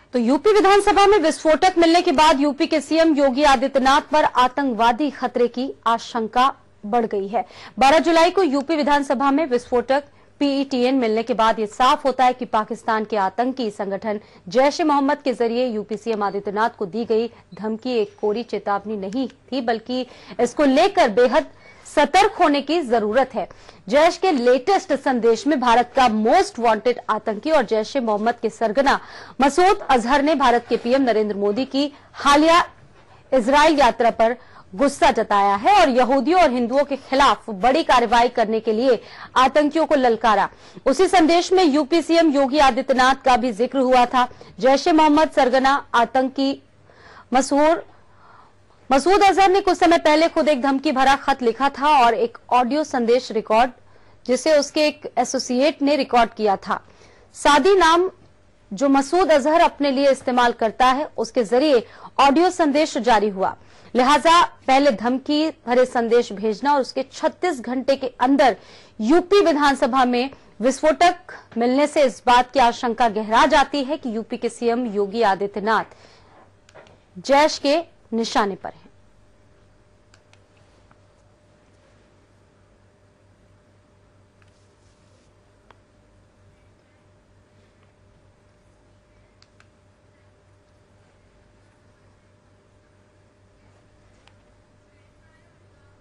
तो यूपी विधानसभा में विस्फोटक मिलने के बाद यूपी के सीएम योगी आदित्यनाथ पर आतंकवादी खतरे की आशंका बढ़ गई है। 12 जुलाई को यूपी विधानसभा में विस्फोटक पीईटीएन मिलने के बाद ये साफ होता है कि पाकिस्तान के आतंकी संगठन जैश ए मोहम्मद के जरिए यूपी सीएम आदित्यनाथ को दी गई धमकी एक कोरी चेतावनी नहीं थी, बल्कि इसको लेकर बेहद सतर्क होने की जरूरत है। जैश के लेटेस्ट संदेश में भारत का मोस्ट वांटेड आतंकी और जैश ए मोहम्मद के सरगना मसूद अजहर ने भारत के पीएम नरेंद्र मोदी की हालिया इजराइल यात्रा पर गुस्सा जताया है और यहूदियों और हिंदुओं के खिलाफ बड़ी कार्रवाई करने के लिए आतंकियों को ललकारा। उसी संदेश में यूपी सीएम योगी आदित्यनाथ का भी जिक्र हुआ था। जैश ए मोहम्मद सरगना आतंकी मसूद अजहर ने कुछ समय पहले खुद एक धमकी भरा खत लिखा था और एक ऑडियो संदेश रिकॉर्ड जिसे उसके एक एसोसिएट ने रिकॉर्ड किया था। सादी नाम जो मसूद अजहर अपने लिए इस्तेमाल करता है उसके जरिए ऑडियो संदेश जारी हुआ। लिहाजा पहले धमकी भरे संदेश भेजना और उसके 36 घंटे के अंदर यूपी विधानसभा में विस्फोटक मिलने से इस बात की आशंका गहरा जाती है कि यूपी के सीएम योगी आदित्यनाथ जैश के निशाने पर है।